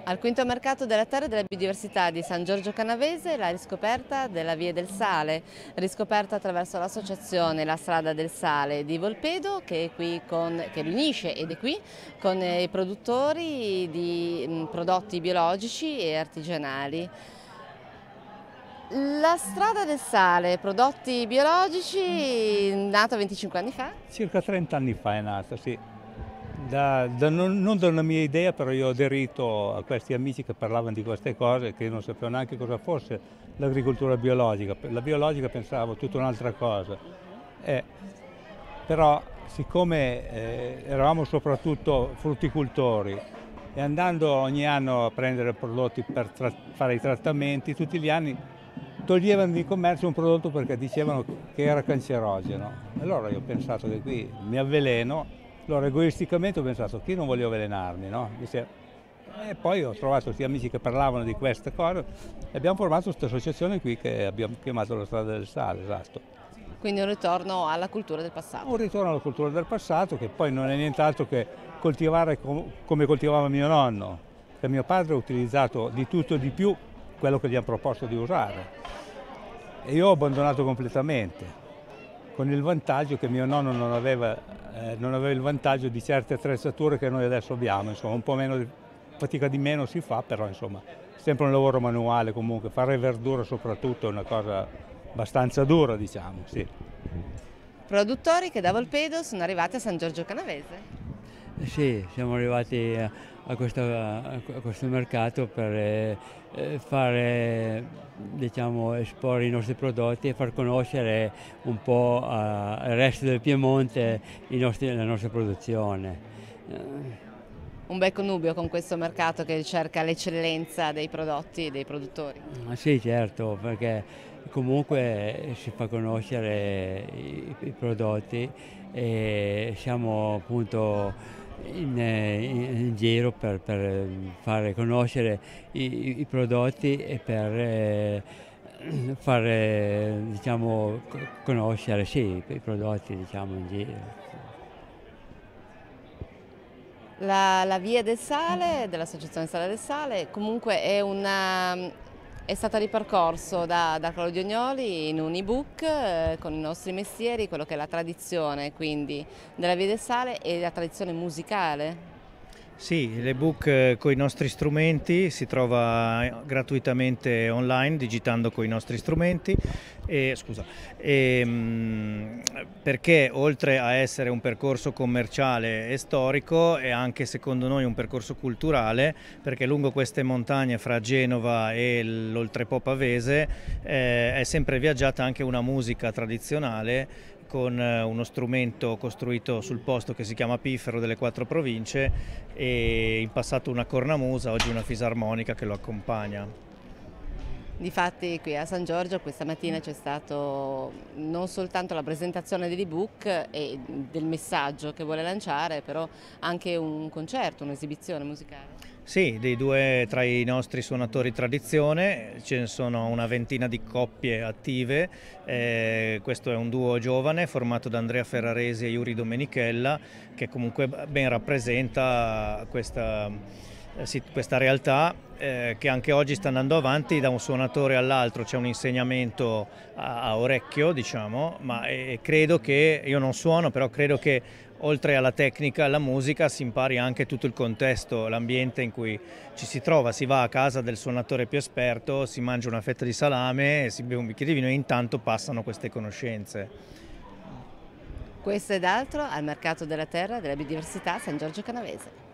Al quinto mercato della terra e della biodiversità di San Giorgio Canavese la riscoperta della Via del Sale, riscoperta attraverso l'associazione La Strada del Sale di Volpedo che riunisce ed è qui con i produttori di prodotti biologici e artigianali. La Strada del Sale, prodotti biologici, nata 25 anni fa? Circa 30 anni fa è nata, sì. Non da una mia idea, però io ho aderito a questi amici che parlavano di queste cose, che io non sapevo neanche cosa fosse l'agricoltura biologica. La biologica pensavo tutta un'altra cosa. Però siccome eravamo soprattutto frutticoltori e andando ogni anno a prendere prodotti per fare i trattamenti, tutti gli anni toglievano di commercio un prodotto perché dicevano che era cancerogeno. Allora io ho pensato che qui mi avveleno, allora egoisticamente ho pensato che io non voglio avvelenarmi, no? E poi ho trovato questi amici che parlavano di queste cose e abbiamo formato questa associazione qui che abbiamo chiamato La Strada del Sale, esatto. Quindi un ritorno alla cultura del passato. Un ritorno alla cultura del passato che poi non è nient'altro che coltivare come coltivava mio nonno, che mio padre ha utilizzato di tutto e di più quello che gli hanno proposto di usare. E io ho abbandonato completamente, con il vantaggio che mio nonno non aveva il vantaggio di certe attrezzature che noi adesso abbiamo, insomma un po' meno fatica di meno si fa, però insomma sempre un lavoro manuale comunque, fare verdura soprattutto è una cosa abbastanza dura, diciamo, sì. Produttori che da Volpedo sono arrivati a San Giorgio Canavese. Sì, siamo arrivati a questo mercato per diciamo, esporre i nostri prodotti e far conoscere un po' al resto del Piemonte la nostra produzione. Un bel connubio con questo mercato che cerca l'eccellenza dei prodotti e dei produttori. Sì, certo, perché comunque si fa conoscere i prodotti e siamo appunto in giro per fare conoscere i prodotti e per fare diciamo, conoscere sì, i prodotti diciamo, in giro. La Via del Sale, dell'Associazione Strada del Sale, comunque è stata ripercorso da Claudio Agnoli in un ebook con i nostri mestieri, quello che è la tradizione quindi della Via del Sale e la tradizione musicale. Sì, l'ebook con i nostri strumenti si trova gratuitamente online digitando con i nostri strumenti perché oltre a essere un percorso commerciale e storico è anche secondo noi un percorso culturale, perché lungo queste montagne fra Genova e l'Oltrepo Pavese è sempre viaggiata anche una musica tradizionale con uno strumento costruito sul posto che si chiama Piffero delle 4 province e in passato una cornamusa, oggi una fisarmonica che lo accompagna. Difatti qui a San Giorgio questa mattina c'è stato non soltanto la presentazione dell'ebook e del messaggio che vuole lanciare, però anche un concerto, un'esibizione musicale. Sì, dei due tra i nostri suonatori tradizione, ce ne sono una ventina di coppie attive, questo è un duo giovane formato da Andrea Ferraresi e Yuri Domenichella che comunque ben rappresenta questa realtà che anche oggi sta andando avanti da un suonatore all'altro, c'è un insegnamento a orecchio diciamo, ma credo che, io non suono, però credo che oltre alla tecnica e alla musica si impari anche tutto il contesto, l'ambiente in cui ci si trova, si va a casa del suonatore più esperto, si mangia una fetta di salame, si beve un bicchiere di vino e intanto passano queste conoscenze. Questo ed altro al Mercato della Terra e della Biodiversità San Giorgio Canavese.